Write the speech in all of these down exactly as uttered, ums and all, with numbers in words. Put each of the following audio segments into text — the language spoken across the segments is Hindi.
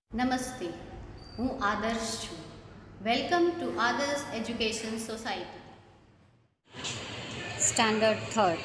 નમસ્તે, હું આદર્શ છું. Welcome to Adarsh education society. Standard third,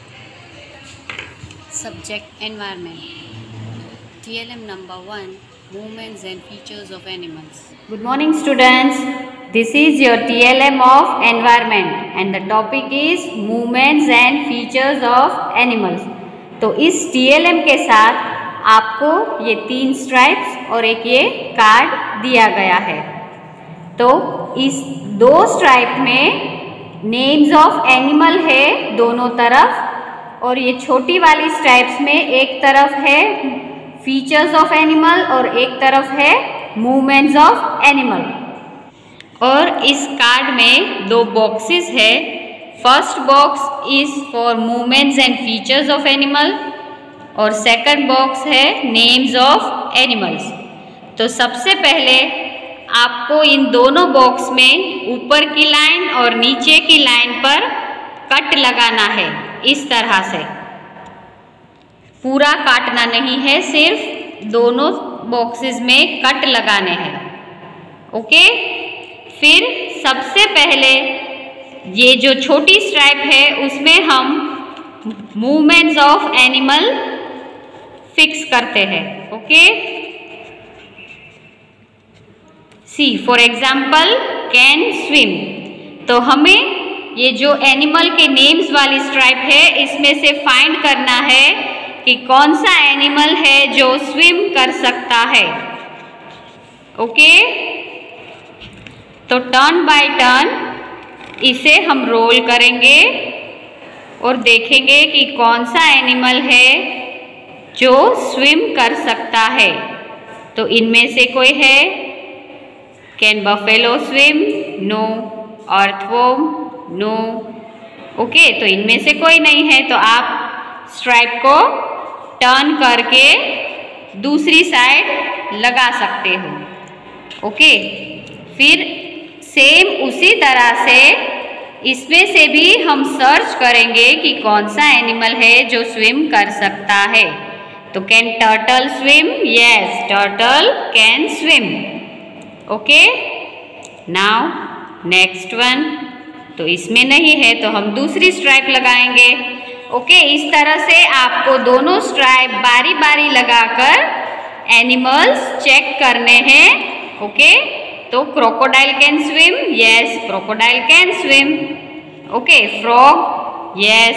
subject environment. TLM number one, movements and features of animals. Good morning students, this is your T L M of environment and the topic is movements and features of animals. तो इस T L M के साथ आपको ये तीन स्ट्राइप्स और एक ये कार्ड दिया गया है. तो इस दो स्ट्राइप में नेम्स ऑफ एनिमल है दोनों तरफ और ये छोटी वाली स्ट्राइप्स में एक तरफ है फीचर्स ऑफ एनिमल और एक तरफ है मूवमेंट्स ऑफ एनिमल. और इस कार्ड में दो बॉक्सेस है. First box is for movements and features of animal और सेकंड बॉक्स है नेम्स ऑफ एनिमल्स. तो सबसे पहले आपको इन दोनों बॉक्स में ऊपर की लाइन और नीचे की लाइन पर कट लगाना है. इस तरह से पूरा काटना नहीं है, सिर्फ दोनों बॉक्सेस में कट लगाने हैं. ओके. फिर सबसे पहले ये जो छोटी स्ट्राइप है उसमें हम मूवमेंट्स ऑफ एनिमल फिक्स करते हैं. Okay. See for example can swim. तो हमें ये जो एनिमल के नेम्स वाली स्ट्राइप है इसमें से फाइंड करना है कि कौन सा एनिमल है जो स्विम कर सकता है. ओके. तो टर्न बाय टर्न इसे हम रोल करेंगे और देखेंगे कि कौन सा एनिमल है जो स्विम कर सकता है. तो इनमें से कोई है. Can buffalo swim? No. Earthworm? No. Okay. तो इनमें से कोई नहीं है. तो आप स्ट्राइप को टर्न करके दूसरी साइड लगा सकते हो. ओके. फिर सेम उसी तरह से इसमें से भी हम सर्च करेंगे कि कौन सा एनिमल है जो स्विम कर सकता है. तो can turtle swim? Yes, turtle can swim. Okay. Now next one. तो इसमें नहीं है तो हम दूसरी स्ट्राइप लगाएंगे. ओके. इस तरह से आपको दोनों स्ट्राइप बारी बारी लगाकर एनिमल्स चेक करने हैं. ओके. तो crocodile can swim? Yes, crocodile can swim. Okay. Frog? Yes.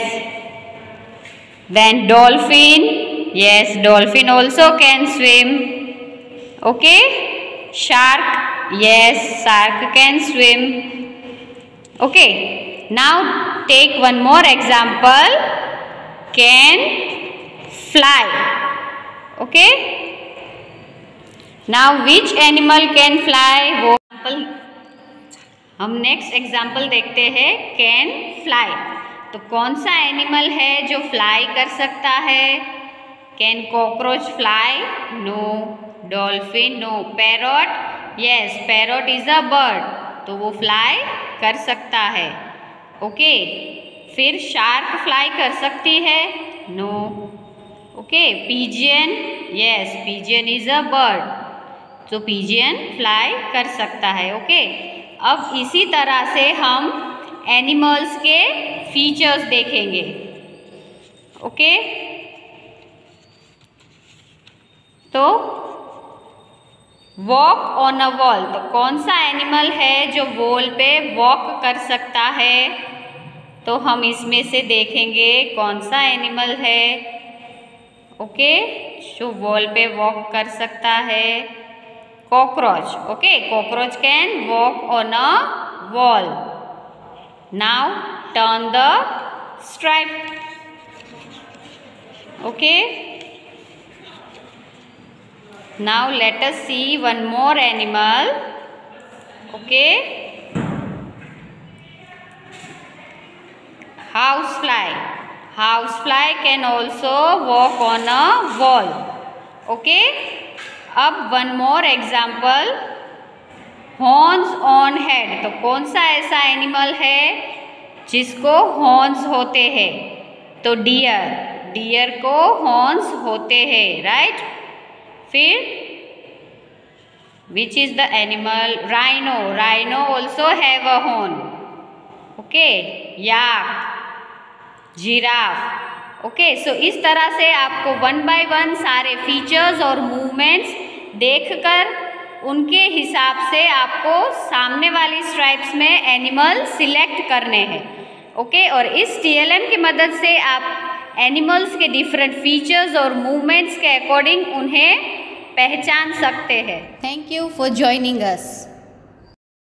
Then dolphin? Yes, dolphin also can swim. Okay. Shark? Yes, shark can swim. Okay. Now take one more example. Can fly. Okay. Now which animal can fly? वो एग्जाम्पल हम नेक्स्ट एग्जाम्पल देखते हैं. Can fly. तो कौन सा एनिमल है जो फ्लाई कर सकता है? Can cockroach fly? No. Dolphin? No. Parrot? Yes, parrot is a bird. तो वो फ्लाई कर सकता है. ओके. फिर शार्क फ्लाई कर सकती है? No. Okay. Pigeon? Yes, pigeon is a bird. तो पिजियन फ्लाई कर सकता है. ओके. अब इसी तरह से हम एनिमल्स के फीचर्स देखेंगे. ओके. तो वॉक ऑन अ वॉल. तो कौन सा एनिमल है जो वॉल पे वॉक कर सकता है? तो हम इसमें से देखेंगे कौन सा एनिमल है. ओके. जो वॉल पे वॉक कर सकता है. Cockroach. Okay. Cockroach can walk on a wall. Now turn the stripe. Okay. Now let us see one more animal. Okay. House fly. House fly can also walk on a wall. Okay. अब one more example. Horns on head. तो कौन सा ऐसा एनिमल है जिसको हॉर्न्स होते हैं? तो डियर. डियर को हॉर्न्स होते हैं. राइट. फिर Which is the animal? Rhino. Rhino also have a horn. Okay. Yak. Giraffe. Okay. So इस तरह से आपको वन बाय वन सारे फीचर्स और मूवमेंट्स देखकर उनके हिसाब से आपको सामने वाली स्ट्राइप्स में एनिमल सिलेक्ट करने हैं. Okay okay? और इस टी एल एम की मदद से आप एनिमल्स के डिफरेंट फीचर्स और मूवमेंट्स के अकॉर्डिंग उन्हें पहचान सकते हैं. Thank you for joining us.